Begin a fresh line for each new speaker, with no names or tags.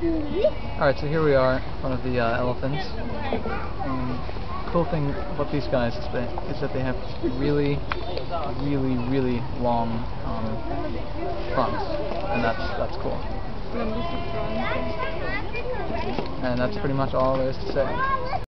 Alright, so here we are in front of the elephants. Cool thing about these guys is that they have really long fronts, and that's cool. And that's pretty much all there is to say.